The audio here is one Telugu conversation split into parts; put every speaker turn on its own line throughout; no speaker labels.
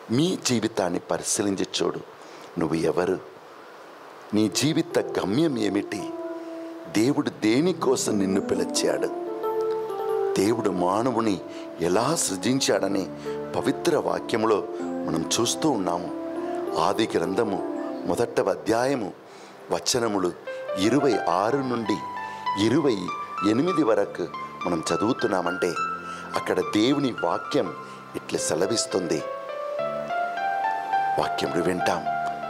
మీ జీవితాన్ని పరిశీలించి చూడు. నువ్వు ఎవరు? నీ జీవిత గమ్యం ఏమిటి? దేవుడు దేనికోసం నిన్ను పిలిచాడు? దేవుడు మానవుని ఎలా సృజించాడని పవిత్ర వాక్యంలో మనం చూస్తూ ఉన్నాము. ఆది గ్రంథము 1వ అధ్యాయము వచనములు 26 నుండి 28 వరకు మనం చదువుతున్నామంటే అక్కడ దేవుని వాక్యం ఇట్లా సెలవిస్తుంది. వాక్యం వింటాం.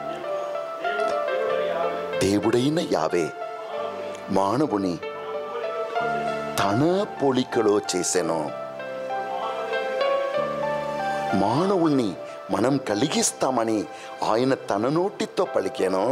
దేవుడైన యావే మానవుని తన పోలికలో చేసెను. మానవుణ్ణి మనం కలిగిస్తామని ఆయన తన నోటితో పలికెను.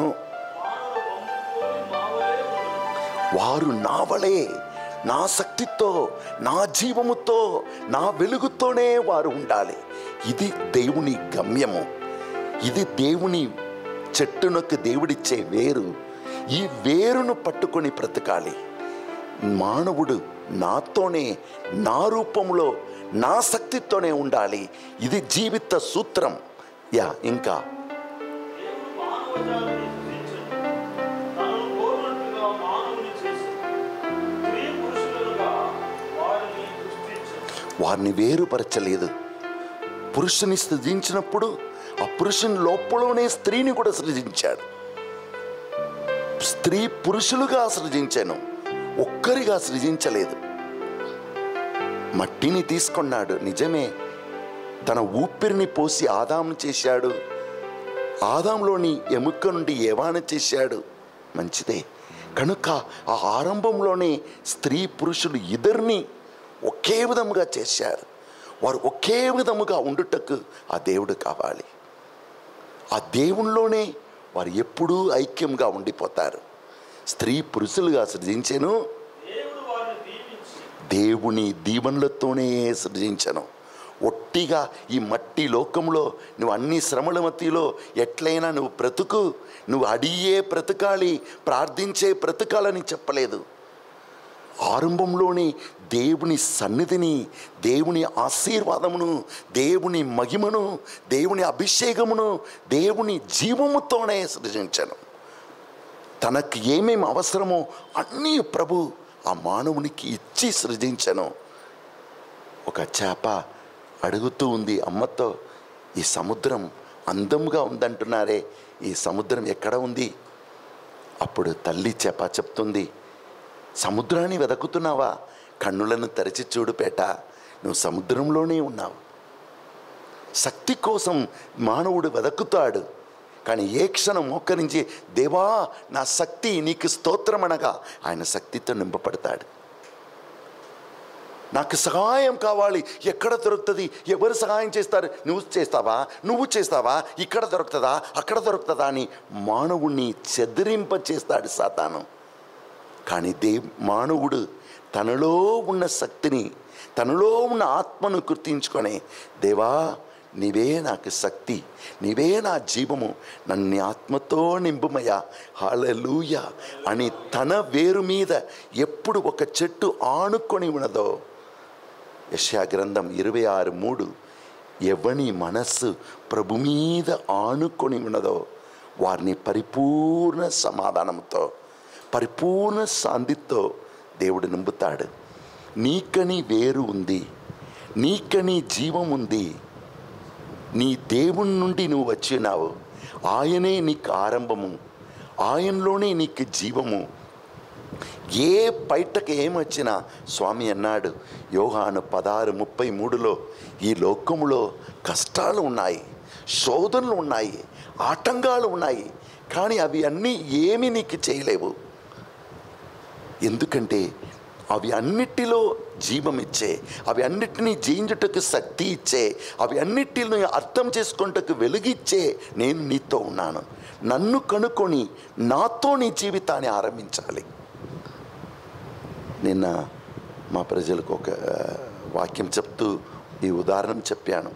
వారు నా వలే, నా శక్తితో, నా జీవముతో, నా వెలుగుతోనే వారు ఉండాలి. ఇది దేవుని గమ్యము. ఇది దేవుని చెట్టునకు దేవుడిచ్చే వేరు. ఈ వేరును పట్టుకొని బ్రతకాలి. మానవుడు నాతోనే, నా రూపంలో, నా శక్తితోనే ఉండాలి. ఇది జీవిత సూత్రం. ఇంకా వారిని వేరుపరచలేదు. పురుషుని సృజించినప్పుడు ఆ పురుషుని లోపలనే స్త్రీని కూడా సృజించాడు. స్త్రీ పురుషులుగా సృజించాను, ఒక్కరిగా సృజించలేదు. మట్టిని తీసుకున్నాడు, నిజమే. తన ఊపిరిని పోసి ఆదాము చేశాడు. ఆదాంలోని ఎముక నుండి ఏవాను చేశాడు, మంచిదే. కనుక ఆ ఆరంభంలోనే స్త్రీ పురుషులు ఇద్దరిని ఒకే విధముగా చేశారు. వారు ఒకే విధముగా ఉండుటకు ఆ దేవుడు కావాలి. ఆ దేవునిలోనే వారు ఎప్పుడూ ఐక్యంగా ఉండిపోతారు. స్త్రీ పురుషులుగా సృజించెను, దేవుని దీవెనలతోనే సృజించను. ఒట్టిగా ఈ మట్టి లోకంలో నువ్వు అన్ని శ్రమల మధ్యలో ఎట్లయినా నువ్వు బ్రతుకు, నువ్వు అడిగే బ్రతకాలి, ప్రార్థించే బ్రతకాలని చెప్పలేదు. ఆరంభంలోని దేవుని సన్నిధిని, దేవుని ఆశీర్వాదమును, దేవుని మహిమను, దేవుని అభిషేకమును, దేవుని జీవముతోనే సృజించను. తనకు ఏమేమి అవసరమో అన్నీ ప్రభు ఆ మానవునికి ఇచ్చి సృజించను. ఒక చేప అడుగుతూ ఉంది అమ్మతో, ఈ సముద్రం అందంగా ఉందంటున్నారే, ఈ సముద్రం ఎక్కడ ఉంది? అప్పుడు తల్లి చేప చెప్తుంది, సముద్రాన్ని వెతుకుతున్నావా? కన్నులను తెరచి చూడు పేట, నువ్వు సముద్రంలోనే ఉన్నావు. శక్తి కోసం మానవుడు వెతుకుతాడు. కానీ ఏ క్షణం మోకరించి దేవా నా శక్తి నీకు స్తోత్రం అనగా ఆయన శక్తితో నింపబడతాడు. నాకు సహాయం కావాలి, ఎక్కడ దొరుకుతుంది? ఎవరు సహాయం చేస్తారు? నువ్వు చేస్తావా? ఇక్కడ దొరుకుతుందా, అక్కడ దొరుకుతుందా అని మానవుణ్ణి చెదిరింప చేస్తాడు సాతాను. కానీ మానవుడు తనలో ఉన్న శక్తిని, తనలో ఉన్న ఆత్మను గుర్తించుకొని దేవా నీవే నాకు శక్తి, నీవే నా జీవము, నన్ను ఆత్మతో నింపుమయ్యా, హల్లెలూయా అని తన వేరు మీద ఎప్పుడు ఒక చెట్టు ఆనుకొని ఉన్నదో, యెషయా గ్రంథం 26:3, ఎవని మనస్సు ప్రభు మీద ఆనుకొని ఉన్నదో వారిని పరిపూర్ణ సమాధానంతో, పరిపూర్ణ శాంతితో దేవుడు నింపుతాడు. నీకని వేరు ఉంది, నీకని జీవం ఉంది. నీ దేవుని నుండి నువ్వు వచ్చినావు, ఆయనే నీకు ఆరంభము, ఆయనలోనే నీకు జీవము. ఏ బయటకు ఏమొచ్చినా స్వామి అన్నాడు యోహాను 16:33, ఈ లోకములో కష్టాలు ఉన్నాయి, శోధనలు ఉన్నాయి, ఆటంకాలు ఉన్నాయి, కానీ అవి అన్నీ ఏమీ నీకు చేయలేవు. ఎందుకంటే అవి అన్నిటిలో జీవం ఇచ్చే, అవి అన్నిటినీ జయించుటకు శక్తి ఇచ్చే, అవి అన్నిటిని అర్థం చేసుకుంటకు వెలుగిచ్చే నేను నీతో ఉన్నాను. నన్ను కనుక్కొని నాతో నీ జీవితాన్ని ఆరంభించాలి. నిన్న మా ప్రజలకు ఒక వాక్యం చెప్తూ ఈ ఉదాహరణ చెప్పాను.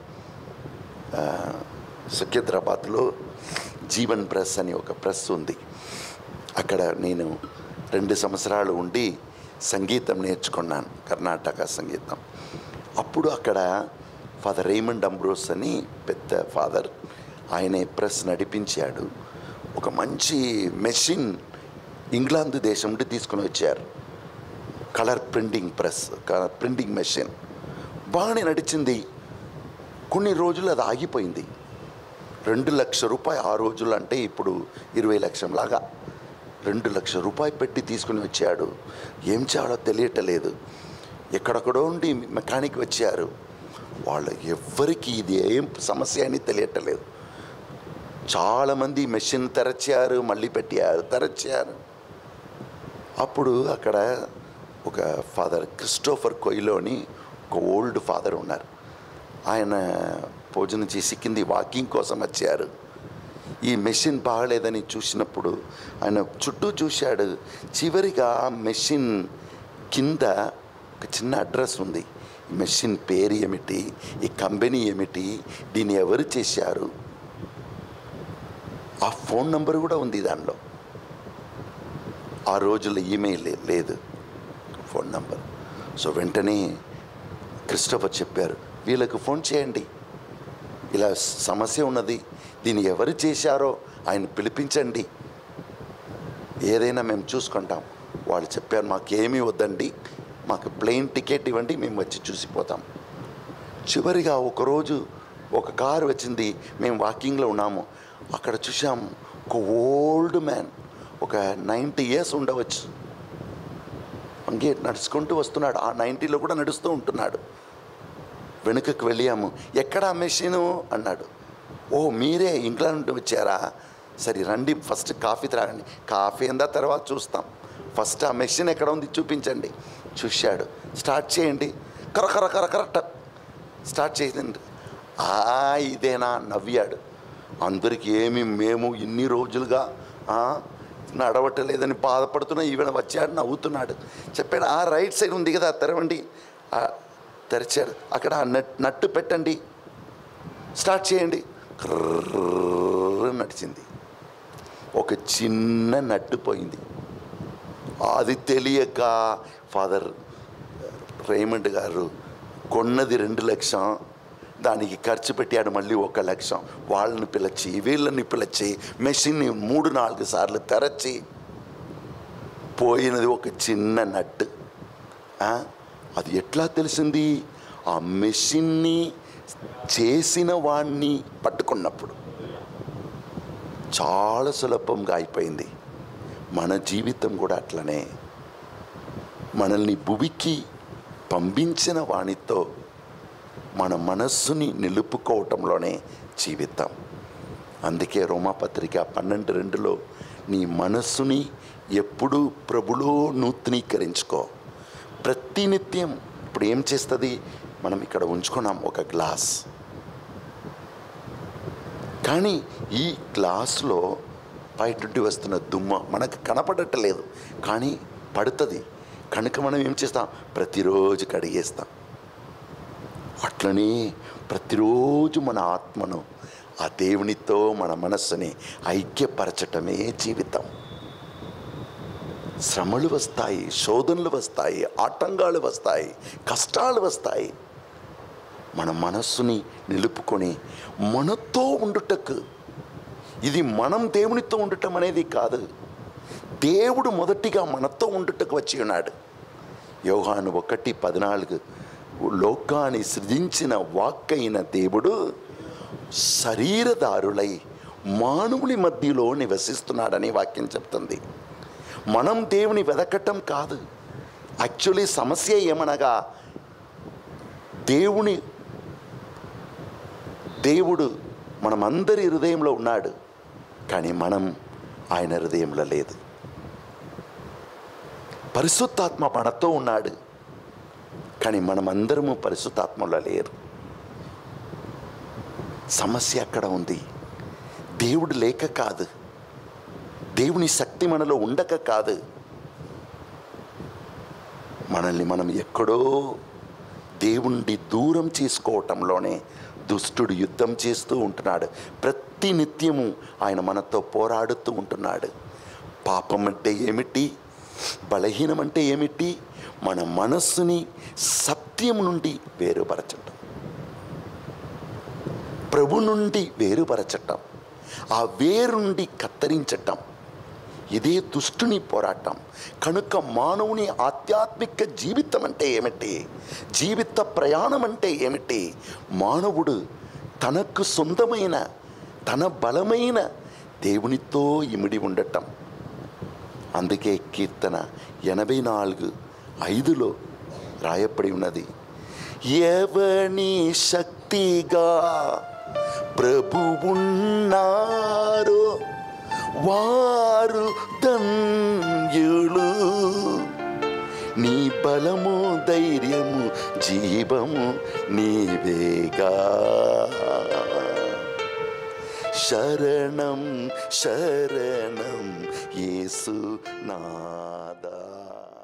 సికింద్రాబాద్లో జీవన్ ప్రెస్ అని ఒక ప్రెస్ ఉంది. అక్కడ నేను 2 సంవత్సరాలు ఉండి సంగీతం నేర్చుకున్నాను, కర్ణాటక సంగీతం. అప్పుడు అక్కడ ఫాదర్ రేమండ్ అంబ్రోస్ అని పెద్ద ఫాదర్, ఆయనే ప్రెస్ నడిపించాడు. ఒక మంచి మెషిన్ ఇంగ్లాండ్ దేశం నుండి తీసుకుని వచ్చారు. Colour printing press, printing machine బాగానే నడిచింది. కొన్ని రోజులు అది ఆగిపోయింది. 2 లక్షల రూపాయలు ఆ రోజులు, అంటే ఇప్పుడు 20 లక్షంలాగా 2 లక్షల రూపాయలు పెట్టి తీసుకుని వచ్చాడు. ఏం చేయాలో తెలియటలేదు. ఎక్కడెక్కడో ఉండి మెకానిక్ వచ్చారు. వాళ్ళు ఎవ్వరికి ఇది ఏం సమస్య అని తెలియటలేదు. చాలామంది మెషిన్ తెరచారు, మళ్ళీ పెట్టారు, తెరచారు. అప్పుడు అక్కడ ఒక ఫాదర్ క్రిస్టోఫర్ కొయిలోని ఒక ఓల్డ్ ఫాదర్ ఉన్నారు. ఆయన భోజనం చేసి కింది వాకింగ్ కోసం వచ్చారు. ఈ మెషిన్ బాగలేదని చూసినప్పుడు ఆయన చుట్టూ చూశాడు. చివరిగా మెషిన్ కింద ఒక చిన్న అడ్రస్ ఉంది. ఈ మెషిన్ పేరు ఏమిటి, ఈ కంపెనీ ఏమిటి, దీన్ని ఎవరు చేశారు, ఆ ఫోన్ నెంబర్ కూడా ఉంది దానిలో. ఆ రోజుల్లో ఈమెయిల్ లేదు, ఫోన్ నెంబర్. సో వెంటనే క్రిస్టోఫర్ చెప్పారు, వీళ్ళకు ఫోన్ చేయండి, ఇలా సమస్య ఉన్నది, దీన్ని ఎవరు చేశారో ఆయన పిలిపించండి, ఏదైనా మేము చూసుకుంటాం. వాళ్ళు చెప్పారు, మాకేమీ వద్దండి, మాకు ప్లేన్ టికెట్ ఇవ్వండి, మేము వచ్చి చూసిపోతాం. చివరిగా ఒకరోజు ఒక కారు వచ్చింది. మేము వాకింగ్లో ఉన్నాము. అక్కడ చూసాం ఒక ఓల్డ్ మ్యాన్, ఒక 90 years ఉండవచ్చు, అంగే నడుచుకుంటూ వస్తున్నాడు. ఆ 90లో కూడా నడుస్తూ ఉంటున్నాడు. వెనుకకు వెళ్ళాము. ఎక్కడ మెషిను అన్నాడు. ఓ మీరే ఇంగ్లాండ్ నుండి వచ్చారా, సరే రండి, ఫస్ట్ కాఫీ త్రాగండి, కాఫీ అందా తర్వాత చూస్తాం, ఫస్ట్ ఆ మెషిన్ ఎక్కడ ఉంది చూపించండి. చూశాడు. స్టార్ట్ చేయండి, కరెక్ట్ స్టార్ట్ చేయండి. ఇదేనా నవ్వాడు. అందరికీ మేము ఇన్ని రోజులుగా నడవటలేదని బాధపడుతున్నా, ఈవెన వచ్చాడు, నవ్వుతున్నాడు. చెప్పాడు, రైట్ సైడ్ ఉంది కదా తెరవండి. తెరిచాడు. అక్కడ నట్టు పెట్టండి, స్టార్ట్ చేయండి. నడిచింది. ఒక చిన్న నట్టు పోయింది. అది తెలియక ఫాదర్ రేమండ్ గారు కొన్నది 2 లక్షలు, దానికి ఖర్చు పెట్టాడు మళ్ళీ 1 లక్షం. వాళ్ళని పిలిచి వీళ్ళని పిలిచి మెషిన్ని 3-4 సార్లు తెరచి పోయినది ఒక చిన్న నట్టు. అది ఎట్లా తెలిసింది? ఆ మెషిన్ని చేసిన వాణ్ణి పట్టుకున్నప్పుడు. చాలా సులభంగా అయిపోయింది. మన జీవితం కూడా అట్లనే. మనల్ని భూమికి పంపించిన వానితో మన మనస్సుని నిలుపుకోవటంలోనే జీవితం. అందుకే రోమాపత్రిక 12:2లో నీ మనస్సుని ఎప్పుడూ ప్రభులో నూతనీకరించుకో. ప్రతినిత్యం ఇప్పుడు ఏం చేస్తుంది? మనం ఇక్కడ ఉంచుకున్నాం ఒక గ్లాస్, కానీ ఈ గ్లాసులో బయట నుండి వస్తున్న దుమ్మ మనకు కనపడట్లేదు, కానీ పడుతుంది. కనుక మనం ఏం చేస్తాం? ప్రతిరోజు కడిగేస్తాం. అట్లనే ప్రతిరోజు మన ఆత్మను ఆ దేవునితో మన మనస్సుని ఐక్యపరచటమే జీవితం. శ్రమలు వస్తాయి, శోధనలు వస్తాయి, ఆటంకాలు వస్తాయి, కష్టాలు వస్తాయి. మన మనస్సుని నిలుపుకొని మనతో ఉండుటకు. ఇది మనం దేవునితో ఉండటం అనేది కాదు, దేవుడు మొదటిగా మనతో ఉండుటకు వచ్చి ఉన్నాడు. యోహాను 1:14 లోకాన్ని సృజించిన వాక్కైన దేవుడు శరీరధారులై మానవుని మధ్యలో నివసిస్తున్నాడని వాక్యం చెప్తుంది. మనం దేవుని వెదకటం కాదు. యాక్చువల్లీ సమస్య ఏమనగా దేవుడు మనమందరి హృదయంలో ఉన్నాడు, కానీ మనం ఆయన హృదయంలో లేదు. పరిశుద్ధాత్మ మనతో ఉన్నాడు, కానీ మనమందరము పరిశుద్ధాత్మలో లేరు. సమస్య అక్కడ ఉంది. దేవుడు లేక కాదు, దేవుని శక్తి మనలో ఉండక కాదు. మనల్ని మనం ఎక్కడో దేవుణ్ణి దూరం చేసుకోవటంలోనే దుష్టుడు యుద్ధం చేస్తూ ఉంటున్నాడు. ప్రతి నిత్యము ఆయన మనతో పోరాడుతూ ఉంటున్నాడు. పాపం అంటే ఏమిటి, బలహీనం అంటే ఏమిటి? మన మనస్సుని సత్యం నుండి వేరుపరచటం. ప్రభు నుండి వేరుపరచటం, ఆ వేరు నుండి కత్తిరించటం, ఇదే దుష్టుని పోరాటం. కనుక మానవుని ఆధ్యాత్మిక జీవితం అంటే ఏమిటి, జీవిత ప్రయాణం అంటే ఏమిటి? మానవుడు తనకు సొంతమైన, తన బలమైన దేవునితో ఇమిడి ఉండటం. అందుకే కీర్తన 84:5 రాయబడి ఉన్నది, ఎవని శక్తిగా ప్రభువున్నారో వారు ధన్యులు, నీ బలము ధైర్యము జీవము నీవేగా, శరణం శరణం యేసు నాదా.